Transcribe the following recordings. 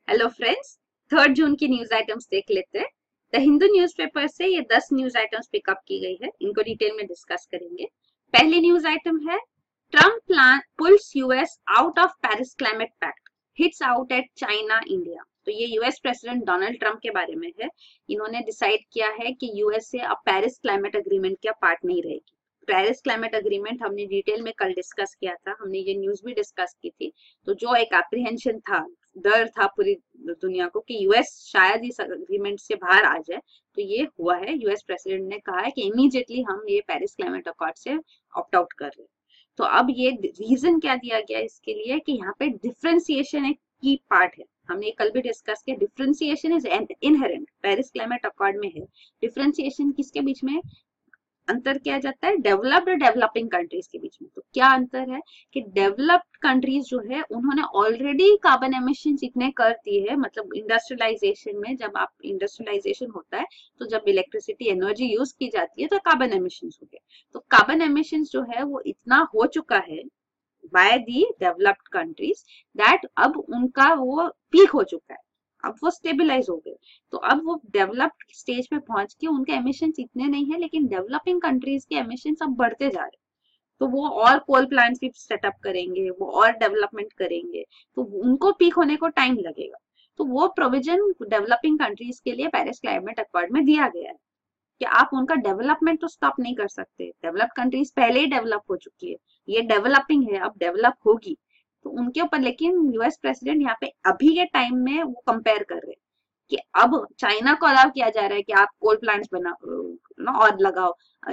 Hello friends, 3 जून की news items देख लेते हैं। द हिंदू न्यूज़पेपर से ये 10 न्यूज आइटम्स पिकअप की गई है, इनको डिटेल में डिस्कस करेंगे। पहली न्यूज आइटम है, Trump plan pulls US out of Paris climate pact, hits out at China India. तो ये यूएस प्रेसिडेंट डोनाल्ड ट्रम्प के बारे में है। इन्होंने डिसाइड किया है कि यूएसए अब पेरिस क्लाइमेट अग्रीमेंट का पार्ट नहीं रहेगी। पेरिस क्लाइमेट अग्रीमेंट हमने डिटेल में कल डिस्कस किया था, हमने ये न्यूज भी डिस्कस की थी। तो जो एक एप्रीहेंशन था, डर था पूरी दुनिया को कि यूएस शायद इस अग्रीमेंट से बाहर आ जाए, तो ये हुआ है। यूएस प्रेसिडेंट ने कहा है कि इमीडिएटली हम ये पेरिस क्लाइमेट अकॉर्ड से ऑप्ट आउट कर रहे हैं। तो अब ये रीजन क्या दिया गया इसके लिए कि यहाँ पे डिफरेंशिएशन एक की पार्ट है। हमने कल भी डिस्कस किया, differentiation is inherent, Paris climate accord में है। डिफरेंशिएशन किसके बीच में अंतर किया जाता है? डेवलप्ड और डेवलपिंग कंट्रीज के बीच में। तो क्या अंतर है कि डेवलप्ड कंट्रीज जो है उन्होंने ऑलरेडी कार्बन एमिशन इतने कर दिए है, मतलब इंडस्ट्रियलाइजेशन में जब आप इंडस्ट्रियलाइजेशन होता है तो जब इलेक्ट्रिसिटी एनर्जी यूज की जाती है तो कार्बन एमिशन हो गए। तो कार्बन एमिशन जो है वो इतना हो चुका है by the developed countries that अब उनका वो पीक हो चुका है, अब वो स्टेबलाइज हो गए। तो अब वो डेवलप्ड स्टेज पे पहुंच के उनके एमिशन इतने नहीं है, लेकिन डेवलपिंग कंट्रीज के एमिशन अब बढ़ते जा रहे हैं। तो वो और कोल प्लांट्स भी सेटअप करेंगे, वो और डेवलपमेंट करेंगे, तो उनको पीक होने को टाइम लगेगा। तो वो प्रोविजन डेवलपिंग कंट्रीज के लिए पेरिस क्लाइमेट अकॉर्ड में दिया गया है कि आप उनका डेवलपमेंट तो स्टॉप नहीं कर सकते। डेवलप कंट्रीज पहले ही डेवलप हो चुकी है, ये डेवलपिंग है, अब डेवलप होगी तो उनके ऊपर। लेकिन यूएस प्रेसिडेंट यहाँ पे अभी के टाइम में वो कंपेयर कर रहे हैं कि अब चाइना को अलाउ किया जा रहा है कि आप कोल प्लांट्स बना और लगाओ,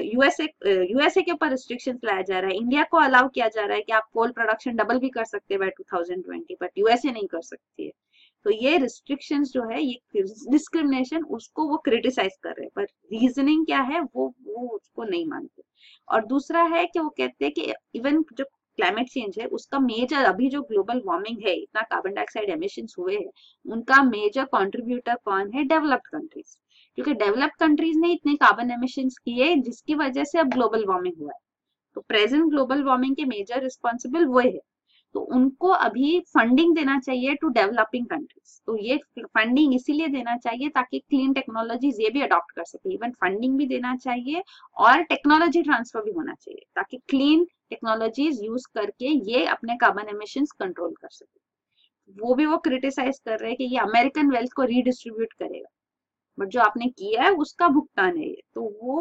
यूएसए के ऊपर रिस्ट्रिक्शंस लाया जा रहा है, इंडिया को अलाउ किया जा रहा है कि आप कोल प्रोडक्शन डबल भी कर सकते हैं बाय 2020, बट यूएसए नहीं कर सकती है। तो ये रिस्ट्रिक्शंस जो है, ये डिस्क्रिमिनेशन, उसको वो क्रिटिसाइज कर रहे हैं, पर रीजनिंग क्या है वो उसको नहीं मानते। और दूसरा है कि वो कहते हैं कि इवन जो क्लाइमेट चेंज है उसका मेजर, अभी जो ग्लोबल वार्मिंग है, इतना कार्बन डाइऑक्साइड एमिशंस हुए हैं, उनका मेजर कंट्रीब्यूटर कौन है? Developed countries. क्योंकि डेवलप्ड कंट्रीज ने इतने कार्बन एमिशंस किए जिसकी वजह से अब ग्लोबल वार्मिंग हुआ है। तो प्रेजेंट ग्लोबल वार्मिंग के मेजर रिस्पॉन्सिबल वो है। तो उनको अभी फंडिंग देना चाहिए टू डेवलपिंग कंट्रीज। तो ये फंडिंग इसीलिए देना चाहिए ताकि क्लीन टेक्नोलॉजीज ये भी अडॉप्ट कर सके। इवन फंडिंग भी देना चाहिए और टेक्नोलॉजी ट्रांसफर भी होना चाहिए ताकि क्लीन टेक्नोलॉजीज यूज करके ये अपने कार्बन एमिशंस कंट्रोल कर सके। वो भी वो क्रिटिसाइज कर रहे हैं कि ये अमेरिकन वेल्थ को रीडिस्ट्रीब्यूट करेगा, बट जो आपने किया है उसका भुगतान है ये। तो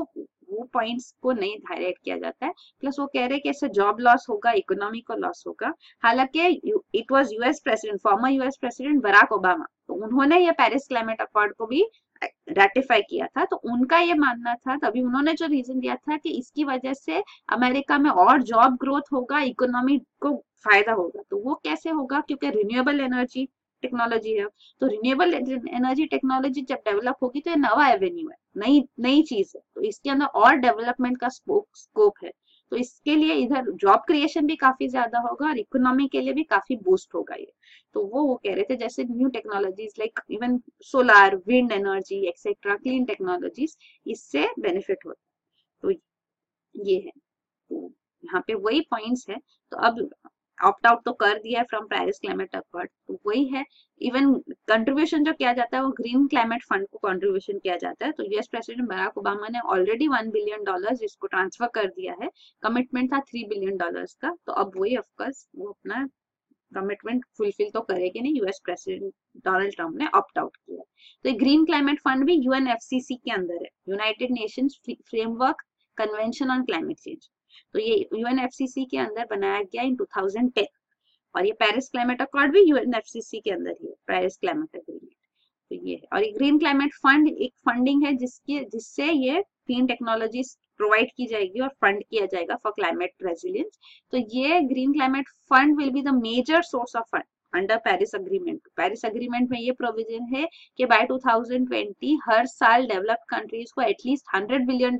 वो पॉइंट्स को नहीं हाईलाइट किया जाता है। प्लस वो कह रहे हैं कि इससे जॉब लॉस होगा, इकोनॉमी को लॉस होगा। हालांकि it was US president, former US president Barack Obama, तो उन्होंने ये पेरिस क्लाइमेट अकॉर्ड को भी रेटिफाई किया था। तो उनका ये मानना था, तभी उन्होंने जो रीजन दिया था कि इसकी वजह से अमेरिका में और जॉब ग्रोथ होगा, इकोनॉमी को फायदा होगा। तो वो कैसे होगा? क्योंकि रिन्यूएबल एनर्जी टेक्नोलॉजी है। तो रिन्यूएबल एनर्जी टेक्नोलॉजी जब डेवलप होगी तो ये नवा एवेन्यू है, नई नई चीज है, तो इसके अंदर और डेवलपमेंट का स्कोप है। तो इसके लिए इधर जॉब क्रिएशन भी काफी ज्यादा होगा और इकोनॉमी के लिए भी काफी बूस्ट होगा ये। तो वो कह रहे थे जैसे new technologies like even solar, wind energy etcetera, clean technologies, इससे बेनिफिट होता है। तो ये है, तो यहाँ पे वही पॉइंट्स है। तो अब ऑप्ट आउट तो कर दिया है फ्रॉम पेरिस क्लाइमेट अकॉर्ड, तो वही है। इवन कंट्रीब्यूशन जो किया जाता है वो ग्रीन क्लाइमेट फंड को कंट्रीब्यूशन किया जाता है। तो यूएस प्रेसिडेंट बराक ओबामा ने ऑलरेडी $1 बिलियन इसको ट्रांसफर कर दिया है। कमिटमेंट था $3 बिलियन का, तो अब वही ऑफकोर्स वो अपना कमिटमेंट फुलफिल तो करेगी नहीं। यूएस प्रेसिडेंट डोनाल्ड ट्रम्प ने ऑप्ट आउट किया। तो ग्रीन क्लाइमेट फंड भी यूएनएफसीसी के अंदर है, United Nations framework convention on climate change. तो ये यूएनएफसीसी के अंदर बनाया गया इन 2010, और ये पेरिस क्लाइमेट अकॉर्ड भी यूएनएफसीसी के अंदर ही है, पेरिस क्लाइमेट एग्रीमेंट। तो ये है। और ये ग्रीन क्लाइमेट फंड एक फंडिंग है जिससे ये क्लीन टेक्नोलॉजीज प्रोवाइड की जाएगी और फंड किया जाएगा फॉर क्लाइमेट रेजिलियंस। तो ये green climate fund will be the major source of fund under Paris agreement. Paris agreement में ये प्रोविजन है कि बाय 2020 हर साल डेवलप्ड कंट्रीज को एटलीस्ट $100 बिलियन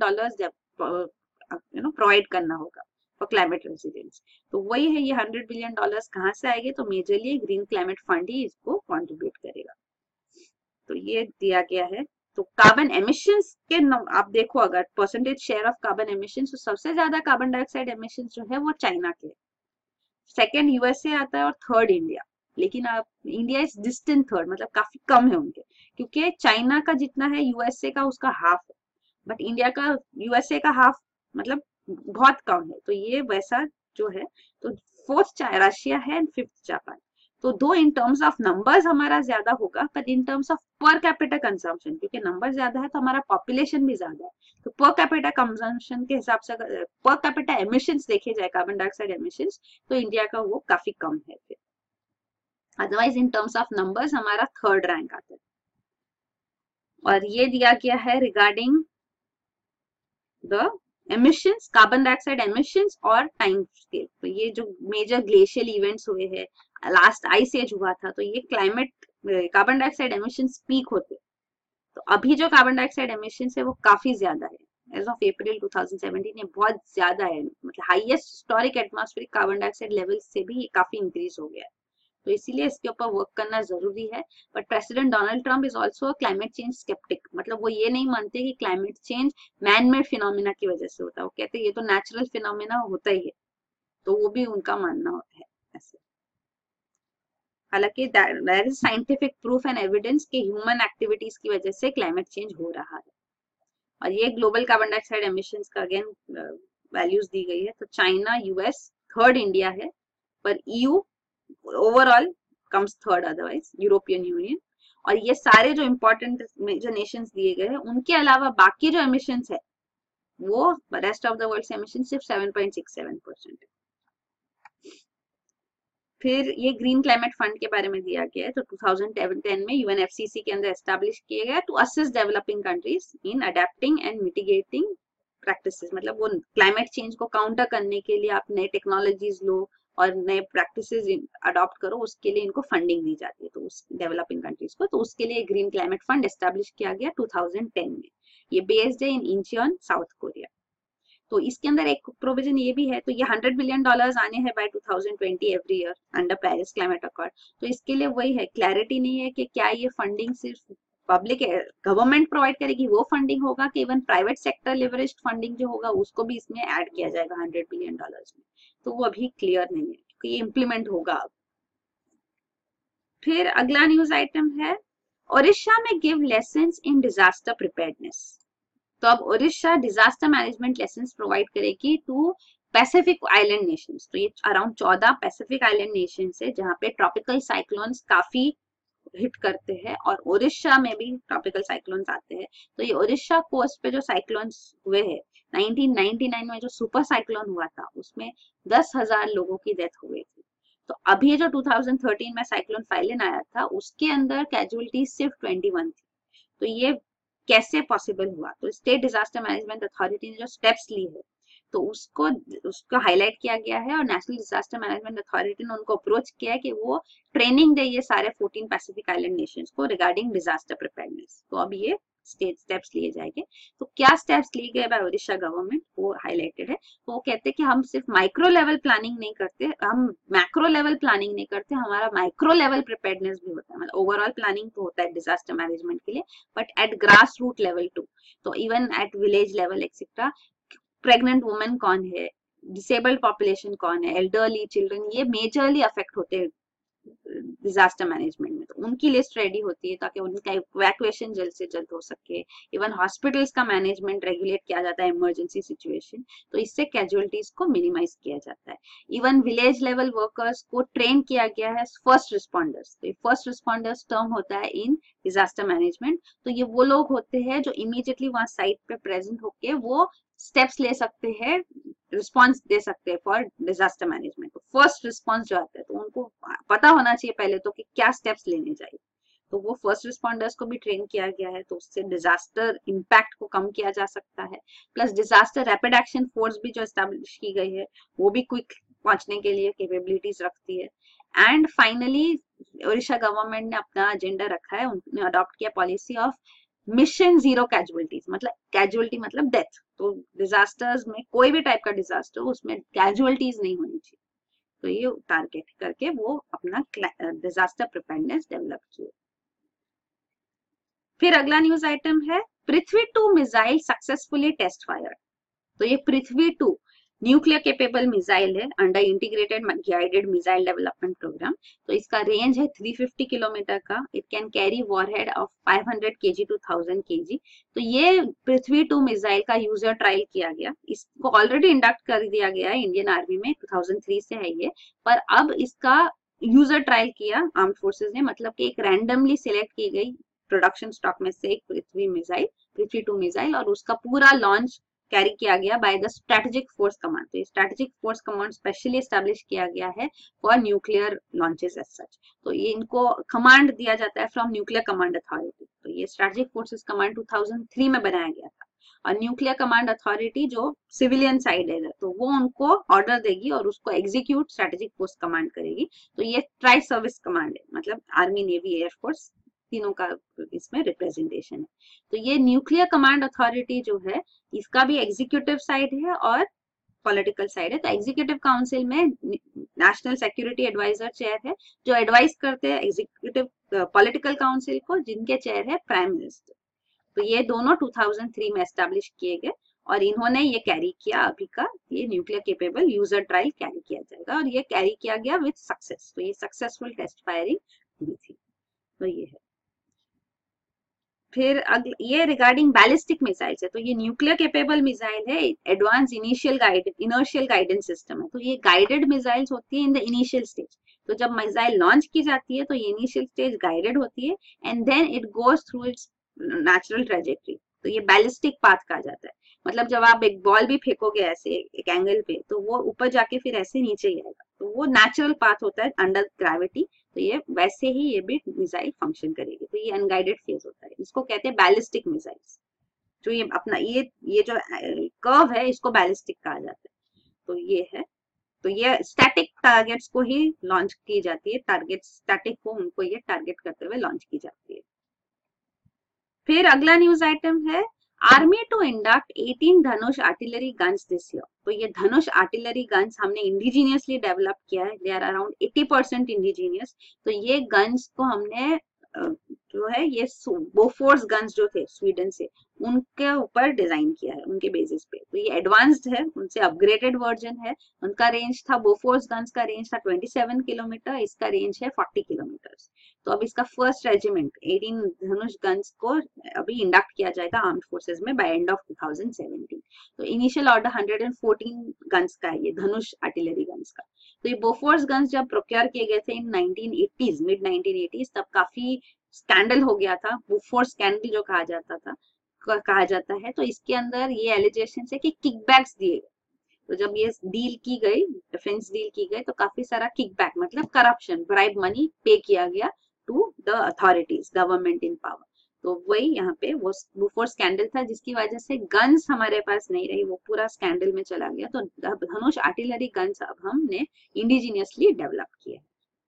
प्रोवाइड करना होगा फॉर क्लाइमेट रेजिलियंस। तो वही है, ये $100 बिलियन कहाँ से आएंगे? तो मेजरली ग्रीन क्लाइमेट फंड ही इसको कंट्रीब्यूट करेगा। तो ये दिया गया है। तो कार्बन एमिशंस के आप देखो, अगर percentage share of carbon emissions, तो सबसे ज्यादा कार्बन डाइऑक्साइड एमिशंस जो है वो चाइना के, सेकंड यूएसए आता है और थर्ड इंडिया। लेकिन अब इंडिया इज डिस्टेंट थर्ड, मतलब काफी कम है उनके, क्योंकि चाइना का जितना है यूएसए का उसका हाफ है, बट इंडिया का यूएसए का हाफ मतलब बहुत कम है। तो ये वैसा जो है, तो फोर्थ रशिया है एंड फिफ्थ जापान। तो दो इन टर्म्स ऑफ नंबर्स हमारा ज्यादा होगा, पर in terms of per capita consumption, क्योंकि नंबर ज्यादा है तो हमारा पॉपुलेशन भी ज्यादा है, तो पर कैपिटा कंजम्पशन के हिसाब से अगर पर कैपिटा एमिशंस देखे जाए, कार्बन डाइऑक्साइड एमिशंस, तो इंडिया का वो काफी कम है फिर। Otherwise in terms of numbers हमारा थर्ड रैंक आता है। और ये दिया गया है regarding the emissions, carbon dioxide emissions और टाइम स्केल। तो ये जो मेजर ग्लेशियल इवेंट्स हुए हैं, लास्ट आइस एज हुआ था, तो ये climate carbon dioxide emissions peak होते, तो अभी जो कार्बन डाइऑक्साइड एमिशंस है वो काफी ज्यादा है। एज ऑफ अप्रैल 2017 ये बहुत ज्यादा है, मतलब highest historic atmospheric carbon dioxide level से भी ये काफी इंक्रीज हो गया है, तो इसीलिए इसके ऊपर वर्क करना जरूरी है। But president Donald Trump is also climate change sceptic, मतलब वो ये नहीं मानते कि climate change man made phenomena की वजह से होता है, वो कहते हैं ये तो नेचुरल फिनोमिना होता ही है, तो वो भी उनका मानना होता है ऐसे। हालांकि there is scientific proof and evidence कि ह्यूमन एक्टिविटीज की वजह से क्लाइमेट चेंज हो रहा है। और ये ग्लोबल कार्बन डाइऑक्साइड एमिशंस का अगेन वैल्यूज दी गई है, तो चाइना यूएस थर्ड इंडिया है, पर EU overall comes third, otherwise European Union. और ये सारे जो इंपॉर्टेंट मेजर नेशंस दिए गए हैं, उनके अलावा बाकी जो एमिशंस है वो रेस्ट ऑफ द वर्ल्ड से एमिशन सिर्फ 7.67% है। फिर ये ग्रीन क्लाइमेट फंड के बारे में दिया गया है, तो 2010 में यूएनएफसीसी के अंदर एस्टैब्लिश किया गया to assist developing countries in adapting and mitigating practices, मतलब वो क्लाइमेट चेंज को काउंटर करने के लिए आप नए टेक्नोलॉजीज लो और नए प्रैक्टिसेस अडॉप्ट करो, उसके लिए इनको फंडिंग दी जाती है, तो उस डेवलपिंग कंट्रीज को, तो उसके लिए ग्रीन क्लाइमेट फंड एस्टैब्लिश किया गया 2010 में। ये बेस्ड है इन इंचियन साउथ कोरिया। तो इसके अंदर एक प्रोविजन ये भी है, तो ये $100 बिलियन आने हैं by 2020 every year under Paris climate accord. तो इसके लिए वही है, क्लैरिटी नहीं है कि क्या ये फंडिंग सिर्फ पब्लिक गवर्नमेंट प्रोवाइड करेगी वो फंडिंग होगा, कि even private sector leveraged funding जो होगा उसको भी इसमें ऐड किया जाएगा $100 बिलियन में, तो वो अभी क्लियर नहीं है क्योंकि ये इम्प्लीमेंट होगा अब। फिर अगला न्यूज आइटम है, ओडिशा में give lessons in disaster preparedness. तो अब Odisha disaster management lessons provide करेगी टू पैसिफिक आइलैंड नेशंस। तो ये अराउंड 14 पैसिफिक आइलैंड नेशंस है जहाँ पे ट्रॉपिकल साइक्लोन्स काफी हिट करते हैं, और ओडिशा में भी ट्रॉपिकल साइक्लोन्स आते हैं। तो ये ओडिशा कोस्ट पे जो साइक्लोन्स हुए हैं, 1999 में जो सुपर साइक्लोन हुआ था उसमें 10,000 लोगों की डेथ हो गई थी। तो अभी जो 2013 में साइक्लोन फाइलिन आया था उसके अंदर कैजुअलिटी सिर्फ 21 थी। तो ये कैसे पॉसिबल हुआ? तो स्टेट डिजास्टर मैनेजमेंट अथॉरिटी ने जो स्टेप्स ली है तो उसको हाईलाइट किया गया है, और नेशनल डिजास्टर मैनेजमेंट अथॉरिटी ने उनको अप्रोच किया है कि वो ट्रेनिंग दे ये सारे 14 पैसिफिक आइलैंड नेशंस को रिगार्डिंग डिजास्टर प्रिपेयर्डनेस। तो अब ये स्टेट स्टेप्स लिए जाएंगे। तो क्या स्टेप्स लिए गए बाय ओडिशा गवर्नमेंट वो हाईलाइटेड है। तो वो कहते हैं कि हम सिर्फ माइक्रो लेवल प्लानिंग नहीं करते, हम मैक्रो लेवल प्लानिंग नहीं करते, हमारा माइक्रो लेवल प्रिपेयर्डनेस भी होता है। मतलब ओवरऑल प्लानिंग तो होता है डिजास्टर मैनेजमेंट के लिए, but at grass root level too, तो even at village level etcetera, pregnant women कौन है, डिसेबल्ड पॉपुलेशन कौन है, एल्डरली चिल्ड्रन, ये मेजरली अफेक्ट होते हैं डिजास्टर मैनेजमेंट में। तो उनकी लिस्ट रेडी होती है ताकि उनका इवैक्यूएशन जल्द से जल्द हो सके। इवन हॉस्पिटल्स का मैनेजमेंट रेगुलेट किया जाता है इमरजेंसी सिचुएशन, तो इससे कैजुअलिटीज को मिनिमाइज किया जाता है। इवन विलेज लेवल वर्कर्स को ट्रेन किया गया है फर्स्ट रिस्पॉन्डर्स। तो फर्स्ट रिस्पॉन्डर्स टर्म होता है इन डिजास्टर मैनेजमेंट। तो ये वो लोग होते हैं जो इमीडिएटली वहां साइट पे प्रेजेंट होके वो स्टेप्स ले सकते हैं, रिस्पॉन्स दे सकते हैं फॉर डिजास्टर मैनेजमेंट। तो फर्स्ट रिस्पॉन्स जो आता है तो उनको पता होना चाहिए पहले तो कि क्या स्टेप्स लेने चाहिए। तो वो फर्स्ट रिस्पॉन्डर्स को भी ट्रेन किया गया है, तो उससे डिजास्टर इम्पैक्ट को कम किया जा सकता है। Plus disaster rapid action force भी जो एस्टैब्लिश की गई है वो भी क्विक पहुंचने के लिए कैपेबिलिटीज रखती है। एंड फाइनली ओडिशा गवर्नमेंट ने अपना एजेंडा रखा है, उन्होंने अडॉप्ट किया policy of mission zero casualties, मतलब कैजुअलिटी मतलब डेथ। तो डिजास्टर्स में कोई भी टाइप का डिजास्टर उसमें कैजुअलिटीज नहीं होनी चाहिए, तो ये टारगेट करके वो अपना डिजास्टर प्रिपेयर्डनेस डेवलप किए। फिर अगला न्यूज आइटम है, Prithvi 2 missile successfully test fire. तो ये पृथ्वी 2 न्यूक्लियर केपेबल मिसाइल है under integrated guided missile development programme. तो इसका रेंज है 350 किलोमीटर का। It can carry warhead of 500 kg to 1000 kg। तो ये पृथ्वी 2 मिसाइल का यूजर ट्रायल किया गया। इसको ऑलरेडी इंडक्ट कर दिया गया है इंडियन आर्मी में, 2003 से है ये, पर अब इसका यूजर ट्रायल किया आर्म फोर्सेस ने, मतलब कि एक रैंडमली सिलेक्ट की गई प्रोडक्शन स्टॉक में से एक पृथ्वी 2 मिसाइल, और उसका पूरा लॉन्च कैरी किया गया by the strategic force command. तो ये strategic force command specially establish किया गया है for nuclear launches as such. तो ये इनको कमांड दिया जाता है फ्रॉम न्यूक्लियर कमांड अथॉरिटी। तो ये स्ट्रेटेजिक फोर्सेस कमांड 2003 में बनाया गया था, और न्यूक्लियर कमांड अथॉरिटी जो सिविलियन साइड है तो वो उनको ऑर्डर देगी और उसको एग्जीक्यूट स्ट्रेटेजिक फोर्स कमांड करेगी। तो ये ट्राई सर्विस कमांड है, मतलब आर्मी, नेवी, एयरफोर्स तीनों का इसमें रिप्रेजेंटेशन है। तो ये न्यूक्लियर कमांड अथॉरिटी जो है इसका भी एग्जीक्यूटिव साइड है और पॉलिटिकल साइड है। तो एग्जीक्यूटिव काउंसिल में नेशनल सिक्योरिटी एडवाइजर चेयर है जो एडवाइस करते हैं एग्जीक्यूटिव पॉलिटिकल काउंसिल को, जिनके चेयर है प्राइम मिनिस्टर। तो ये दोनों 2003 में एस्टैब्लिश किए गए और इन्होंने ये कैरी किया अभी का ये nuclear capable user trial carry किया जाएगा, और ये कैरी किया गया विद सक्सेस। तो ये सक्सेसफुल टेस्ट फायरिंग हुई थी। तो ये है। फिर ये रिगार्डिंग बैलिस्टिक मिसाइल्स है। तो ये न्यूक्लियर केपेबल मिसाइल है, एडवांस इनर्शियल गाइडेंस सिस्टम है। तो ये गाइडेड मिसाइल्स होती है इन द इनिशियल स्टेज। तो जब मिसाइल लॉन्च की जाती है तो ये इनिशियल स्टेज गाइडेड होती है and then it goes through its natural trajectory. तो ये बैलिस्टिक पाथ कहा जाता है। मतलब जब आप एक बॉल भी फेंकोगे ऐसे एक एंगल पे तो वो ऊपर जाके फिर ऐसे नीचे ही आएगा। तो वो नेचुरल पाथ होता है अंडर ग्रेविटी। तो ये वैसे ही ये भी मिसाइल फंक्शन करेगी। तो ये अनगाइडेड फेज होता है, इसको कहते हैं बैलिस्टिक मिसाइल्स। जो ये अपना ये जो कर्व है इसको बैलिस्टिक कहा जाता है। तो ये है। तो ये स्टैटिक टारगेट्स को ही लॉन्च की जाती है, टारगेट स्टैटिक को उनको ये टारगेट करते हुए लॉन्च की जाती है। फिर अगला न्यूज आइटम है army to induct 18 Dhanush artillery guns this year. तो ये धनुष आर्टिलरी गन्स हमने इंडिजीनियसली डेवलप किया है। They are around 80% indigenous. तो ये गन्स को हमने जो है ये बोफोर्स गन्स जो थे स्वीडन से, उनके ऊपर डिजाइन किया है, उनके बेसिस पे। तो ये एडवांस्ड है, उनसे अपग्रेडेड वर्जन है। उनका रेंज था, बोफोर्स गन्स का रेंज था 27 किलोमीटर, इसका रेंज है 40 किलोमीटर। तो अब इसका फर्स्ट रेजिमेंट 18 धनुष गन्स को अभी इंडक्ट किया जाएगा आर्म्ड फोर्सेस में बाय एंड ऑफ 2017। तो इनिशियल ऑर्डर 114 गन्स का है, ये धनुष आर्टिलरी गन्स का। तो ये बोफोर्स गन्स जब प्रोक्योर किए गए थे इन 1980s, मिड 1980s, तब काफी स्कैंडल हो गया था, बोफोर्स स्कैंडल जो कहा जाता है। तो इसके अंदर ये एलिगेशन है कि किकबैक्स दिए गए। तो जब ये डील की गई, डिफेंस डील की गई, तो काफी सारा किकबैक मतलब करप्शन, ब्राइब मनी पे किया गया to the authorities, government in power. तो वही यहाँ पे वो बोफोर्स स्कैंडल था जिसकी वजह से गन्स हमारे पास नहीं रही, वो पूरा स्कैंडल में चला गया। तो धनुष आर्टिलरी गन्स अब हमने इंडिजीनियसली डेवलप किया।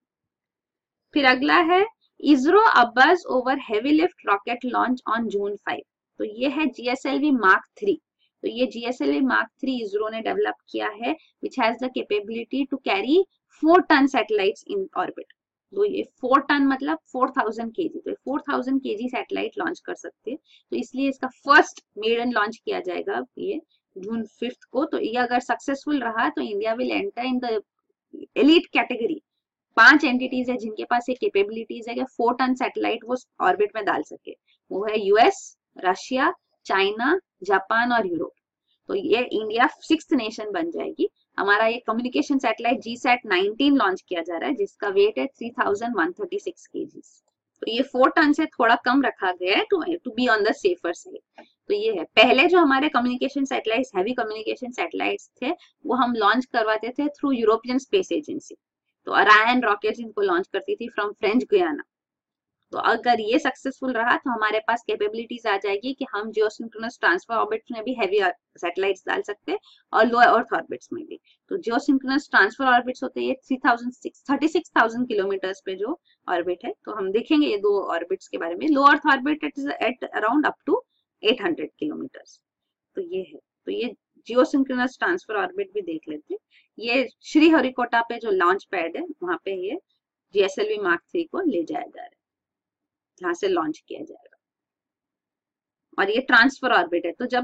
फिर अगला है ISRO abuzz over heavy lift rocket launch on June 5। तो ये है GSLV Mark 3। तो ये GSLV Mark 3 इसरो ने डेवलप किया है, which has the capability to carry 4 ton satellites in orbit. तो ये 4 टन मतलब 4000 kg। तो 4000 kg सैटेलाइट लॉन्च कर सकते हैं। तो इसलिए इसका फर्स्ट मेडन लॉन्च किया जाएगा ये जून 5 को। तो ये अगर सक्सेसफुल रहा तो India will enter in the elite category. 5 entities है जिनके पास ये कैपेबिलिटीज है कि 4 टन सैटेलाइट वो ऑर्बिट में डाल सके। वो है यूएस, रशिया, चाइना, जापान और यूरोप। तो ये इंडिया 6th नेशन बन जाएगी। हमारा ये कम्युनिकेशन सैटेलाइट GSAT-19 लॉन्च किया जा रहा है जिसका वेट है 3136 kg। तो ये 4 टन से थोड़ा कम रखा गया है to be on the safer side. तो ये है। पहले जो हमारे communication satellites, heavy communication satellites थे, वो हम लॉन्च करवाते थे थ्रू यूरोपियन स्पेस एजेंसी। तो अरायन रॉकेट्स इनको लॉन्च करती थी फ्रॉम फ्रेंच गुयाना। तो अगर ये सक्सेसफुल रहा तो हमारे पास कैपेबिलिटीज आ जाएगी कि हम जियोसिंक्रोनस ट्रांसफर ऑर्बिट्स में भी हैवी सैटेलाइट्स डाल सकते हैं और लो अर्थ ऑर्बिट्स में भी। तो जियोसिंक्रोनस ट्रांसफर ऑर्बिट्स होते हैं 36,000 किलोमीटर्स पे जो ऑर्बिट है। तो हम देखेंगे ये 2 ऑर्बिट्स के बारे में। Low earth orbit at around up to 800 kilometres. तो ये है। तो ये जियोसिंक्रोनस ट्रांसफर ऑर्बिट भी देख लेते हैं। ये श्रीहरिकोटा पे जो लॉन्च पैड है वहां पे ये GSLV Mark 3 को ले जाया जा रहा है, जहां से लॉन्च किया जाएगा। और ये ट्रांसफर ऑर्बिट है। तो जब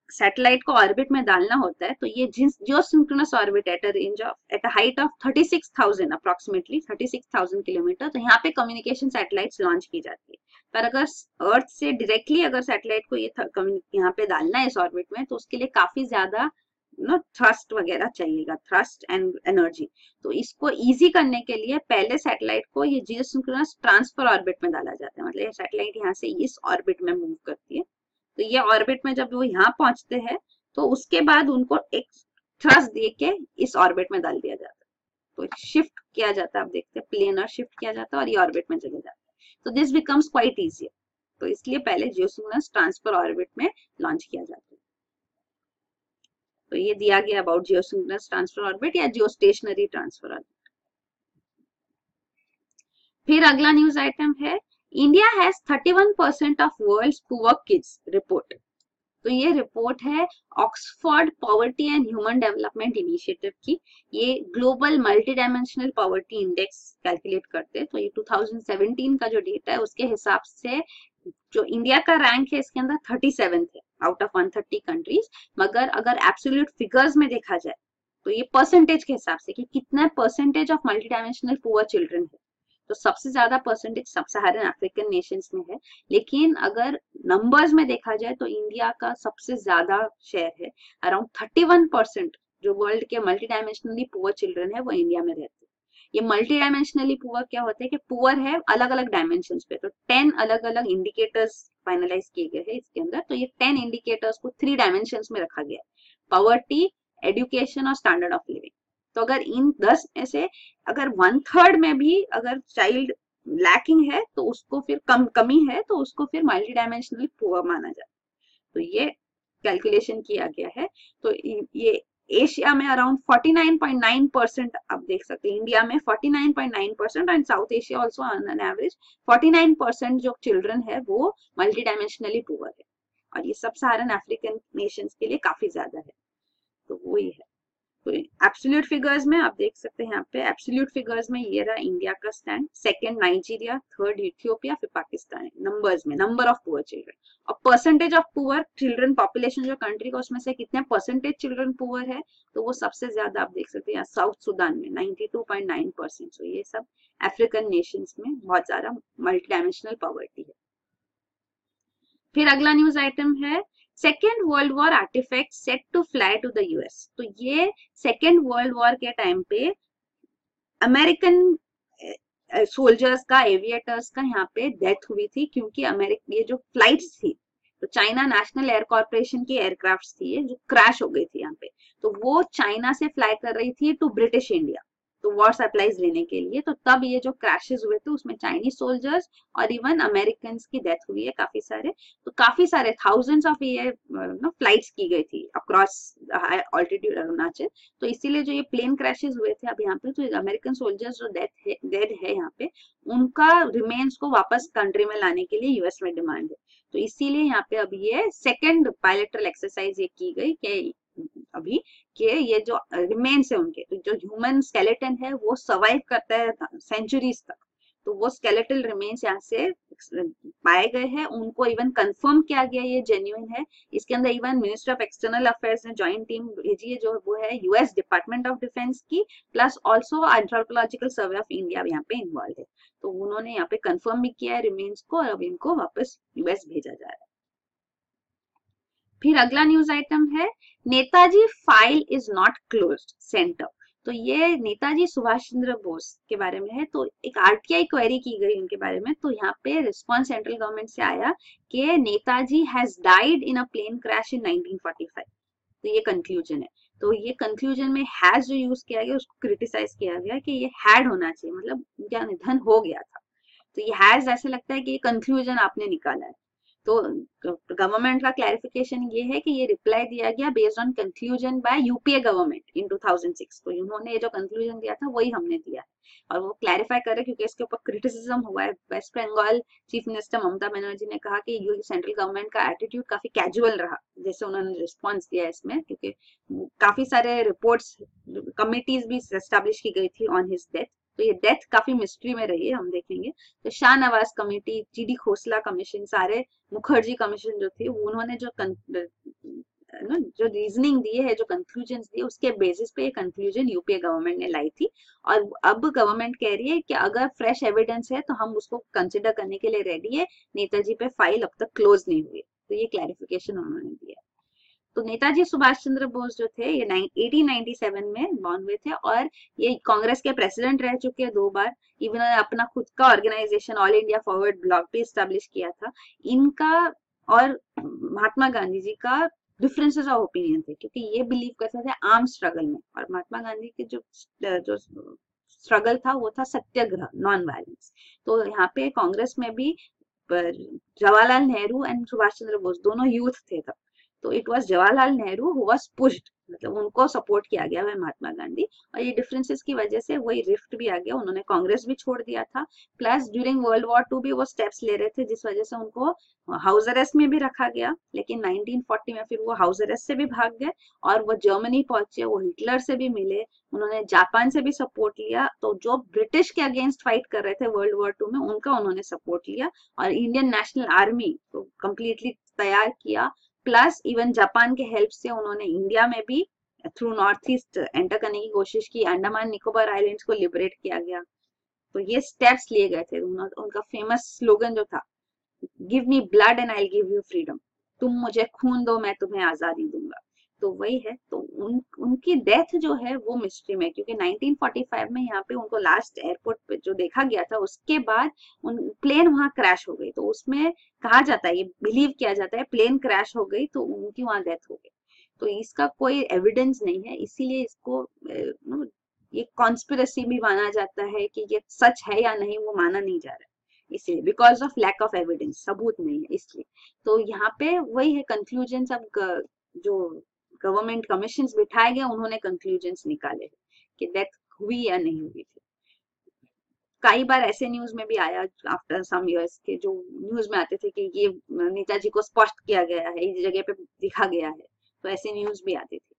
सैटेलाइट को ऑर्बिट में डालना होता है, तो ये geosynchronous orbit at a range of at a height of 36,000 approximately 36,000 kilometre, तो यहाँ पे कम्युनिकेशन सैटेलाइट्स लॉन्च की जाती है। पर अगर अर्थ से डायरेक्टली अगर सैटेलाइट को ये यहाँ पे डालना है इस ऑर्बिट में, तो उसके लिए काफी ज्यादा थ्रस्ट वगैरह चाहिएगा, थ्रस्ट एंड एनर्जी। तो इसको इजी करने के लिए पहले सैटेलाइट को ये जियोसिंक्रोनस ट्रांसफर ऑर्बिट में डाला जाता है, मतलब ये सैटेलाइट यहाँ से इस ऑर्बिट में मूव करती है। तो ये ऑर्बिट में जब वो यहाँ पहुंचते हैं, तो उसके बाद उनको एक थ्रस्ट दे के इस ऑर्बिट में डाल दिया जाता है, तो शिफ्ट किया जाता है, आप देखते हैं प्लेनर शिफ्ट किया जाता है और ये ऑर्बिट में चले जाता है। तो दिस बिकम्स क्वाइट इजियर, तो इसलिए पहले जियोसिंक्रोनस ट्रांसफर ऑर्बिट में लॉन्च किया जाता है। तो ये दिया गया अबाउट जियोसिंक्रोनस ट्रांसफर ऑर्बिट या जियोस्टेशनरी ट्रांसफर ऑर्बिट। फिर अगला न्यूज आइटम है, India has 31% of world's poor kids report. तो ये रिपोर्ट है Oxford poverty and human development initiative की। ये global multi dimensional poverty index calculate करते हैं। तो ये 2017 का जो डेटा है उसके हिसाब से जो इंडिया का रैंक है इसके अंदर 37 है आउट ऑफ 130 कंट्रीज। मगर अगर एब्सोल्यूट फिगर्स में देखा जाए तो ये परसेंटेज के हिसाब से कि कितना percentage of multi dimensional poor children है, तो सबसे ज्यादा परसेंटेज सब सहारन अफ्रीकन नेशंस में है। लेकिन अगर नंबर्स में देखा जाए तो इंडिया का सबसे ज्यादा शेयर है, अराउंड 31% जो वर्ल्ड के मल्टी डायमेंशनली पुअर चिल्ड्रन है वो इंडिया में रहते हैं। ये मल्टी डायमेंशनली पुअर क्या होता है कि पुअर है अलग अलग डायमेंशन पे, तो 10 अलग अलग इंडिकेटर्स फाइनलाइज किए गए हैं इसके अंदर। तो ये 10 इंडिकेटर्स को 3 डायमेंशन में रखा गया है, पॉवर्टी, एजुकेशन और स्टैंडर्ड ऑफ लिविंग। तो अगर इन 10 में से अगर 1/3 में भी अगर चाइल्ड लैकिंग है तो उसको फिर कमी है तो उसको फिर मल्टी डायमेंशनल पुअर माना जाता है। तो ये कैलकुलेशन किया गया है। तो ये एशिया में अराउंड 49.9% आप देख सकते हैं, इंडिया में 49.9% and south Asia also on an average 49% जो चिल्ड्रन है वो मल्टी डायमेंशनली पुअर है, और ये सब सहारन अफ्रीकन नेशंस के लिए काफी ज्यादा है। तो वही है। तो एब्सोल्यूट फिगर्स में आप देख सकते हैं यहाँ पे एब्सोल्यूट फिगर्स में ये रहा इंडिया का stand, second Nigeria, third Ethiopia, फिर पाकिस्तान है नंबर्स में, नंबर ऑफ पुअर चिल्ड्रन। और percentage of poor children population जो कंट्री का उसमें से कितने परसेंटेज चिल्ड्रन पुअर है, तो वो सबसे ज्यादा आप देख सकते हैं साउथ सुडान में 92.9%। तो ये सब अफ्रीकन नेशंस में बहुत ज्यादा मल्टी डायमेंशनल पॉवर्टी है। फिर अगला न्यूज आइटम है, second world war artefact set to fly to the US. तो ये सेकेंड वर्ल्ड वॉर के टाइम पे अमेरिकन सोल्जर्स का, एविएटर्स का यहाँ पे डेथ हुई थी, क्योंकि ये जो फ्लाइट्स थी तो चाइना नेशनल एयर कॉर्पोरेशन की एयरक्राफ्ट थी जो क्रैश हो गई थी यहाँ पे। तो वो चाइना से फ्लाई कर रही थी टू ब्रिटिश इंडिया, तो वॉर सप्लाईज लेने के लिए। तो तब ये जो क्रैशेस हुए थे उसमें चाइनीज सोल्जर्स और इवन अमेरिकन की डेथ हुई है काफी सारे। तो काफी सारे थाउजेंड्स ऑफ ये फ्लाइट्स की गई थी अक्रॉस हाई ऑल्टीट्यूड अरुणाचल। तो इसीलिए जो ये प्लेन क्रैशेस हुए थे अब यहाँ पे, तो अमेरिकन सोल्जर्स जो डेड है यहाँ पे, उनका रिमेन्स को वापस कंट्री में लाने के लिए यूएस में डिमांड है। तो इसीलिए यहाँ पे अब ये सेकेंड बायलैटरल एक्सरसाइज ये की गई कि अभी कि ये जो रिमेन्स है उनके, तो जो ह्यूमन स्केलेटन है वो सर्वाइव करता है सेंचुरीज तक, तो वो स्केलेटल रिमेन्स यहाँ से पाए गए हैं, उनको इवन कंफर्म किया गया ये जेन्युइन है। इसके अंदर even minister of external affairs ने ज्वाइंट टीम भेजी है जो वो है यूएस डिपार्टमेंट ऑफ डिफेंस की, plus also anthropological survey of India यहाँ पे इन्वॉल्व है। तो उन्होंने यहाँ पे कंफर्म भी किया है रिमेन्स को, और अब इनको वापस यूएस भेजा जा रहा है। फिर अगला न्यूज आइटम है, Netaji file is not closed centre. तो ये नेताजी सुभाष चंद्र बोस के बारे में है। तो एक आरटीआई क्वेरी की गई उनके बारे में, तो यहाँ पे रिस्पॉन्स सेंट्रल गवर्नमेंट से आया कि Netaji has died in a plane crash in 1945। तो ये कंक्लूजन है। तो ये कंक्लूजन में हैज जो यूज किया गया उसको क्रिटिसाइज किया गया कि ये हैड होना चाहिए, मतलब उनका निधन हो गया था। तो ये हैज ऐसे लगता है कि ये कंक्लूजन आपने निकाला है। तो गवर्नमेंट का क्लैरिफिकेशन ये है कि ये रिप्लाई दिया गया based on conclusion by UPA government in 2006। तो उन्होंने ये जो कंक्लूजन दिया था वही हमने दिया है, और वो क्लैरिफाई कर रहे क्योंकि इसके ऊपर क्रिटिसिज्म हुआ है। West Bengal chief minister Mamata Banerjee ने कहा कि सेंट्रल गवर्नमेंट का एटीट्यूड काफी कैजुअल रहा, जैसे उन्होंने रिस्पॉन्स दिया इसमें, क्योंकि काफी सारे रिपोर्ट्स कमिटीज भी एस्टेब्लिश की गई थी ऑन हिज डेथ। तो ये डेथ काफी मिस्ट्री में रही है, हम देखेंगे। तो Shah Nawaz committee, GD Khosla commission, सारे मुखर्जी कमीशन जो थी उन्होंने जो जो रीजनिंग दिए है, जो कंक्लूजन दिए, उसके बेसिस पे ये कंक्लूजन यूपीए गवर्नमेंट ने लाई थी। और अब गवर्नमेंट कह रही है कि अगर फ्रेश एविडेंस है तो हम उसको कंसिडर करने के लिए रेडी है। नेताजी पे फाइल अब तक क्लोज नहीं हुई, तो ये क्लैरिफिकेशन उन्होंने दिया। तो नेताजी सुभाष चंद्र बोस जो थे ये 1897 में बॉर्न हुए थे और ये कांग्रेस के प्रेसिडेंट रह चुके हैं 2 बार। इन्होंने अपना खुद का organisation all India forward bloc भी स्टैब्लिश किया था। इनका और महात्मा गांधी जी का डिफरेंसेस ऑफ ओपिनियन थे, क्योंकि ये बिलीव करते थे आर्म स्ट्रगल में, और महात्मा गांधी के जो स्ट्रगल था वो था सत्याग्रह, नॉन वायलेंस। तो यहाँ पे कांग्रेस में भी जवाहरलाल नेहरू एंड सुभाष चंद्र बोस दोनों यूथ थे तब। तो it was Jawaharlal Nehru who was pushed, मतलब उनको सपोर्ट किया गया है महात्मा गांधी। और ये डिफरेंसेस की वजह से वही रिफ्ट भी आ गया, उन्होंने कांग्रेस भी छोड़ दिया था। प्लस ड्यूरिंग वर्ल्ड वॉर 2 भी वो स्टेप्स ले रहे थे, जिस वजह से उनको हाउस अरेस्ट में भी रखा गया। लेकिन 1940 में फिर वो हाउस अरेस्ट से भी भाग गए और वो जर्मनी पहुंचे, वो हिटलर से भी मिले, उन्होंने जापान से भी सपोर्ट लिया। तो जो ब्रिटिश के अगेंस्ट फाइट कर रहे थे वर्ल्ड वॉर 2 में, उनका उन्होंने सपोर्ट लिया और इंडियन नेशनल आर्मी को कंप्लीटली तैयार किया। प्लस इवन जापान के हेल्प से उन्होंने इंडिया में भी थ्रू नॉर्थ ईस्ट एंटर करने की कोशिश की। अंडमान निकोबार आइलैंड्स को लिबरेट किया गया। तो ये स्टेप्स लिए गए थे। उनका फेमस स्लोगन जो था, give me blood and I give you freedom, तुम मुझे खून दो मैं तुम्हें आजादी दूंगा। तो वही है। तो उनकी डेथ जो है वो मिस्ट्री में, क्योंकि 1945 में यहाँ पे उनको लास्ट एयरपोर्ट पे जो देखा गया था, उसके बाद प्लेन वहां क्रैश हो गई। तो उसमें कहा जाता है, ये बिलीव किया जाता है, प्लेन क्रैश हो गई तो उनकी वहां डेथ हो गई। तो इसका कोई एविडेंस नहीं है, इसीलिए इसको ये कॉन्स्पिरेसी भी माना जाता है कि ये सच है या नहीं वो माना नहीं जा रहा है, इसलिए because of lack of evidence, सबूत नहीं है इसलिए। तो यहाँ पे वही है कंक्लूजन। अब जो गवर्नमेंट कमीशन बिठाए गए उन्होंने कंक्लूजन निकाले कि डेथ हुई या नहीं हुई थी। कई बार ऐसे न्यूज में भी आया आफ्टर सम इयर्स के, जो न्यूज में आते थे कि ये नेताजी को स्पष्ट किया गया है, इस जगह पे दिखा गया है, तो ऐसे न्यूज भी आती थी।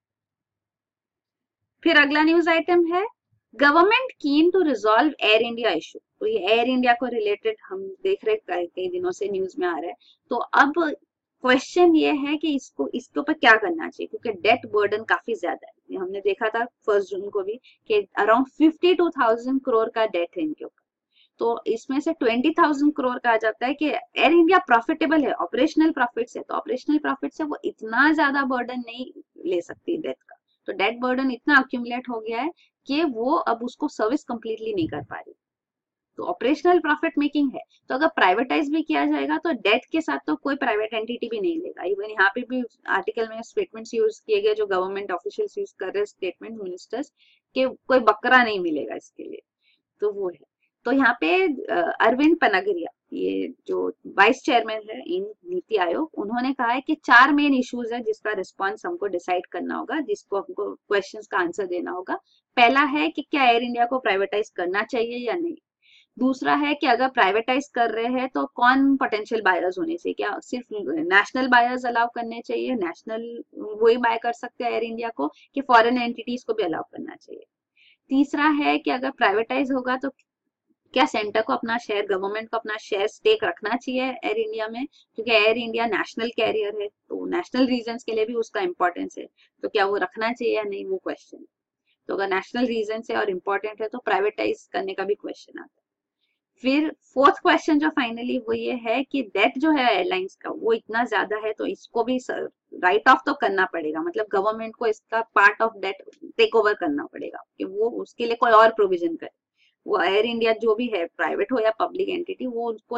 फिर अगला न्यूज आइटम है government keen to resolve air India issue. तो ये एयर इंडिया को रिलेटेड हम देख रहे कई दिनों से न्यूज में आ रहा है। तो अब क्वेश्चन ये है कि इसके ऊपर क्या करना चाहिए, क्योंकि डेट बर्डन काफी ज्यादा है। हमने देखा था 1 जून को भी कि अराउंड 52,000 करोड़ का डेट है इनके ऊपर। तो इसमें से 20,000 करोड़ कहा जाता है कि एयर इंडिया प्रॉफिटेबल है, ऑपरेशनल प्रॉफिट से, तो ऑपरेशनल प्रॉफिट से वो इतना ज्यादा बर्डन नहीं ले सकती डेट का। तो डेट बर्डन इतना अक्यूमुलेट हो गया है कि वो अब उसको सर्विस कंप्लीटली नहीं कर पा रही। तो ऑपरेशनल प्रॉफिट मेकिंग है। तो अगर प्राइवेटाइज भी किया जाएगा तो डेट के साथ तो कोई प्राइवेट एंटिटी भी नहीं लेगा। इवन यहाँ पे भी आर्टिकल में स्टेटमेंट्स यूज किए गए, जो गवर्नमेंट ऑफिशियल्स यूज कर रहे हैं स्टेटमेंट, मिनिस्टर्स, के कोई बकरा नहीं मिलेगा इसके लिए। तो वो है। तो यहाँ पे अरविंद पनगरिया, ये जो वाइस चेयरमैन है इन नीति आयोग, उन्होंने कहा है कि 4 मेन इश्यूज है जिसका रिस्पॉन्स हमको डिसाइड करना होगा, जिसको हमको क्वेश्चंस का आंसर देना होगा। पहला है कि क्या एयर इंडिया को प्राइवेटाइज करना चाहिए या नहीं। दूसरा है कि अगर प्राइवेटाइज कर रहे हैं तो कौन पोटेंशियल बायर्स होने चाहिए, क्या सिर्फ नेशनल बायर्स अलाउ करने चाहिए, नेशनल वही बाय कर सकते हैं एयर इंडिया को, कि फॉरेन एंटिटीज को भी अलाउ करना चाहिए। तीसरा है कि अगर प्राइवेटाइज होगा तो क्या सेंटर को अपना शेयर, गवर्नमेंट को अपना शेयर स्टेक रखना चाहिए एयर इंडिया में, क्योंकि एयर इंडिया नेशनल कैरियर है, तो नेशनल रीजंस के लिए भी उसका इंपॉर्टेंस है। तो क्या वो रखना चाहिए या नहीं, वो क्वेश्चन है। तो अगर नेशनल रीजन है और इम्पोर्टेंट है तो प्राइवेटाइज करने का भी क्वेश्चन आता है। फिर 4th क्वेश्चन जो फाइनली वो ये है कि डेट जो है एयरलाइंस का वो इतना ज्यादा है, तो इसको भी राइट ऑफ तो करना पड़ेगा, मतलब गवर्नमेंट को इसका part of debt take over करना पड़ेगा कि वो उसके लिए कोई और प्रोविजन करे। वो एयर इंडिया जो भी है, प्राइवेट हो या पब्लिक एंटिटी, वो उसको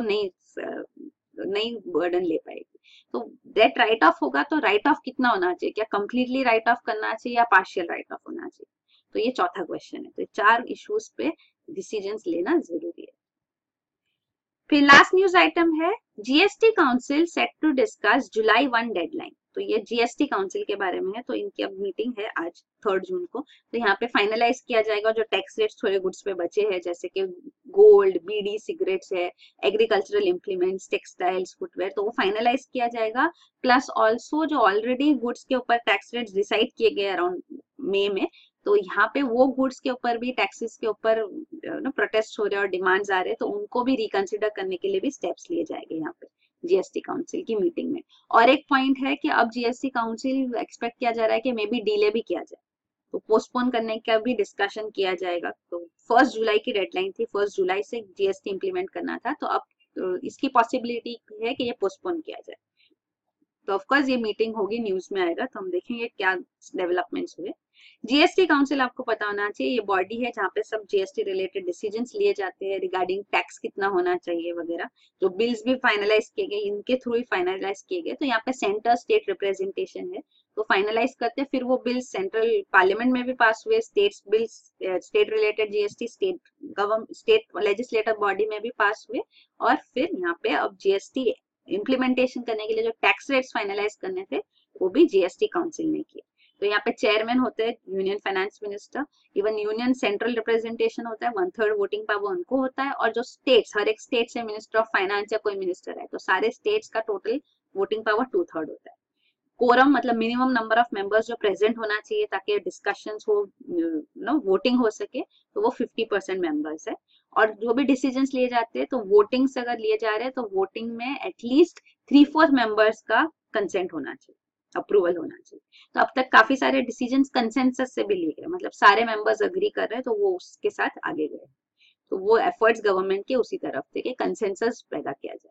नहीं बर्डन ले पाएगी। तो डेट राइट ऑफ होगा तो राइट ऑफ कितना होना चाहिए, क्या कंप्लीटली राइट ऑफ करना चाहिए या पार्शियल राइट ऑफ होना चाहिए। तो ये 4था क्वेश्चन है। तो 4 इश्यूज पे डिसीजंस लेना जरूरी है। फिर लास्ट न्यूज आइटम है GST council set to discuss July 1 deadline. तो ये जीएसटी काउंसिल के बारे में है। तो इनकी अब मीटिंग है आज 3 जून को। तो यहाँ पे फाइनलाइज किया जाएगा जो टैक्स रेट्स थोड़े गुड्स पे बचे हैं, जैसे कि गोल्ड, बीडी, सिगरेट्स है, एग्रीकल्चरल इम्प्लीमेंट्स, टेक्सटाइल्स, फुटवेयर, तो वो फाइनलाइज किया जाएगा। प्लस ऑल्सो जो ऑलरेडी गुड्स के ऊपर टैक्स रेट्स डिसाइड किए गए अराउंड मई में, तो यहाँ पे वो गुड्स के ऊपर भी, टैक्सेस के ऊपर प्रोटेस्ट हो रहे हैं और डिमांड्स आ रहे हैं, तो उनको भी रिकंसिडर करने के लिए भी स्टेप्स लिए जाएंगे यहाँ पे। जीएसटी काउंसिल की मीटिंग में। और एक पॉइंट है कि अब जीएसटी काउंसिल एक्सपेक्ट किया जा रहा है कि मे बी डिले भी किया जाए, तो पोस्टपोन करने का भी डिस्कशन किया जाएगा। तो 1 जुलाई की डेडलाइन थी, 1 जुलाई से जीएसटी इंप्लीमेंट करना था, तो अब इसकी पॉसिबिलिटी है कि ये पोस्टपोन किया जाए। तो ऑफकोर्स ये मीटिंग होगी, न्यूज में आएगा, तो हम देखेंगे क्या डेवलपमेंट्स हुए। जीएसटी काउंसिल आपको पता होना चाहिए, ये बॉडी है जहाँ पे सब जीएसटी रिलेटेड डिसीजंस लिए जाते हैं रिगार्डिंग टैक्स कितना होना चाहिए वगैरह। जो बिल्स भी फाइनलाइज किए गए इनके थ्रू ही फाइनलाइज किए गए। तो यहाँ पे सेंटर स्टेट रिप्रेजेंटेशन है, तो फाइनलाइज करते हैं, फिर वो बिल सेंट्रल पार्लियामेंट में भी पास हुए, state bills, state related GST state legislative body में भी पास हुए, और फिर यहाँ पे अब जीएसटी इम्प्लीमेंटेशन करने के लिए जो टैक्स रेट्स फाइनलाइज करने थे वो भी जीएसटी काउंसिल ने किए। तो यहाँ पे चेयरमैन होते हैं union finance minister, even union central representation होता है, 1/3 वोटिंग पावर उनको होता है, और जो स्टेट्स, हर एक स्टेट से मिनिस्टर ऑफ फाइनेंस या कोई मिनिस्टर है, तो सारे स्टेट्स का टोटल वोटिंग पावर 2/3 होता है। कोरम मतलब मिनिमम नंबर ऑफ मेंबर्स जो प्रेजेंट होना चाहिए ताकि डिस्कशंस हो, वोटिंग हो सके, तो वो 50% मेंबर्स है। और जो भी डिसीजंस लिए जाते हैं तो वोटिंग से अगर लिए जा रहे हैं तो वोटिंग में एटलीस्ट 3/4 मेंबर्स का कंसेंट होना चाहिए, अप्रूवल होना चाहिए। तो अब तक काफी सारे डिसीजंस कंसेंसस से भी लिए गए, मतलब सारे मेंबर्स अग्री कर रहे हैं, तो वो उसके साथ आगे गए। तो वो एफर्ट्स गवर्नमेंट के उसी तरफ थे कि कंसेंसस पैदा किया जाए।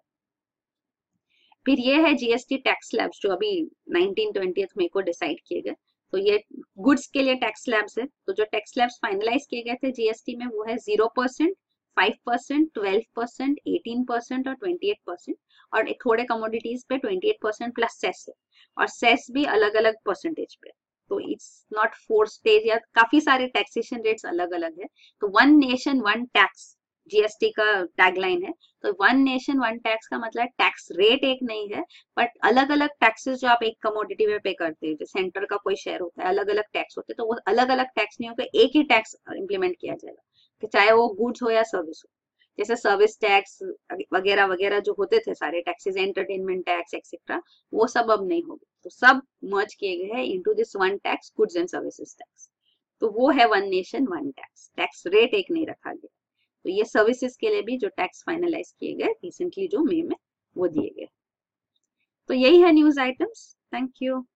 फिर ये है जीएसटी टैक्स स्लैब्स जो अभी 19-20 मई को डिसाइड किए गए। तो ये गुड्स के लिए टैक्स स्लैब्स है। तो जो टैक्स स्लैब्स फाइनलाइज किए गए थे जीएसटी में वो है 0%, 5%, 12%, 18% और 28%। और थोड़े कमोडिटीज पे 28% प्लस सेस है, और सेस भी अलग अलग परसेंटेज पे। तो इट्स नॉट 4 स्टेज, या काफी सारे टैक्सेशन रेट्स अलग अलग है। तो 1 नेशन 1 टैक्स जीएसटी का टैगलाइन है। तो 1 नेशन 1 टैक्स का मतलब टैक्स रेट एक नहीं है, बट अलग अलग टैक्सेस जो आप एक कमोडिटी में पे करते हैं, जो सेंटर का कोई शेयर होता है, अलग अलग टैक्स होते हैं, तो वो अलग अलग टैक्स नहीं होगा, एक ही टैक्स इम्प्लीमेंट किया जाएगा, तो चाहे वो गुड्स हो या सर्विस हो। जैसे सर्विस टैक्स वगैरह वगैरह जो होते थे सारे टैक्सेस, एंटरटेनमेंट टैक्स एक्सेट्रा, वो सब अब नहीं होगा। तो सब मर्ज किए गए हैं into this 1 tax, goods and services tax. तो वो है 1 नेशन 1 टैक्स, टैक्स रेट एक नहीं रखा गया। तो ये सर्विसेज के लिए भी जो टैक्स फाइनलाइज किए गए रिसेंटली जो मई में, वो दिए गए। तो यही है न्यूज आइटम्स। Thank you.